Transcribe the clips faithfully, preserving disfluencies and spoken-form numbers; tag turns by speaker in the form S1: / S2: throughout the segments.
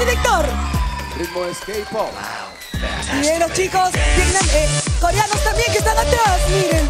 S1: director.
S2: Ritmo es K-pop.
S1: Miren los chicos, vietnam, eh, coreanos también que están atrás, miren.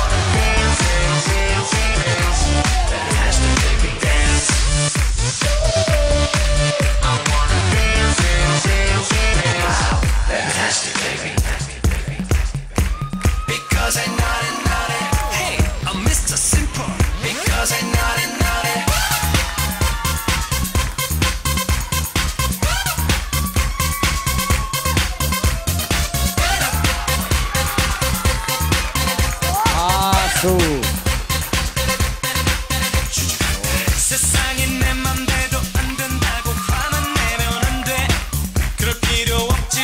S3: 세상이 내 맘대로 안 된다고 화만 내면 안 돼. 그럴 필요 없지.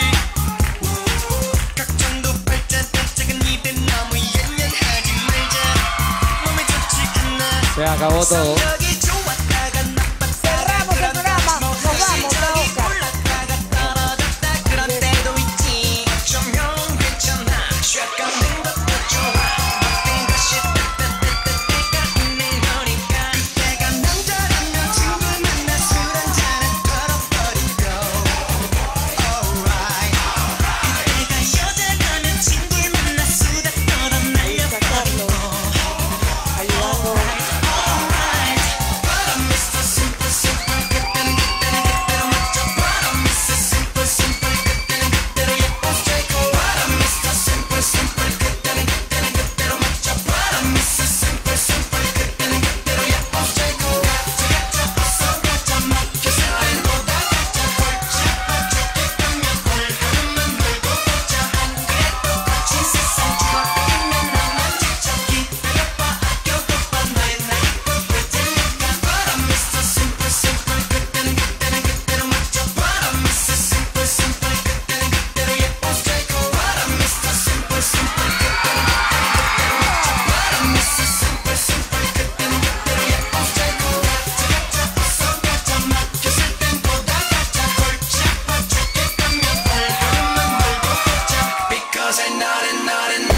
S3: 걱정도 발자국작은 입에 너무 연연하지 말자. 몸에 좋지 않아.
S4: Se acabó todo.
S3: 성격이 좋았다가 나빴다가
S1: Cerramos el programa. Nos vamos, Oscar.
S3: 올랐다가 떨어졌다 그런 때도 있지. 어쩌면 괜찮아. 쉬어가는 것도 좋아. 모든 것이 때가 있는 거니까. 그때가 남자라면 친구 만나 술 한잔에 털어버리고. Alright. 그때가 여자라면 친구 만나 수다 떨어 날려버리고.
S1: Ayudando.
S3: Alright. But I miss the simple, simple. 그때는 그때는 그때로 맞춰. But I miss the simple, simple. 그때는 그때로 예뻐 스트레이트. But I miss the simple, simple. 그때는 그때는 그때로 맞춰. But I miss the simple, simple. 그때는 그때로 예뻐 스트레이트. 가자 가자 어서 가자 막혀서 땡보다 가자 골치 빠졌게 가면 얼굴만 놀고 보자. 안 그래도 거친 세상 주어가면 나만 지쳐 기다려봐 아껴둬봐 너의 나이 볼 테니까. But I miss the simple, simple. 그때는 그때는 그때로 맞춰. But I miss the simple, simple. 그때는 그때로 예뻐 스트레이트. But I miss the simple, simple. 그때는 그때는 그때로 맞춰. But I miss the simple, simple. 그때는 그때로 예뻐 스트레이트. 가자 가자 어서 가자 막혀서 땡보다 가자 골치 아파죽게 가면 얼굴만 놀고 보자. Because I know it, know it.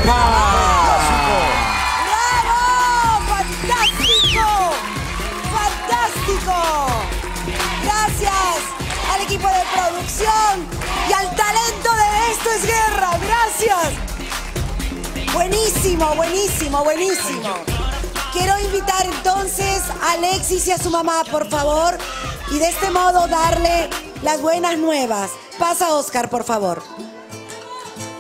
S1: ¡Bravo! ¡Fantástico! ¡Fantástico! Gracias al equipo de producción y al talento de Esto es Guerra. Gracias. Buenísimo, buenísimo, buenísimo. Quiero invitar entonces a Alexis y a su mamá, por favor, y de este modo darle las buenas nuevas. Pasa, Oscar, por favor.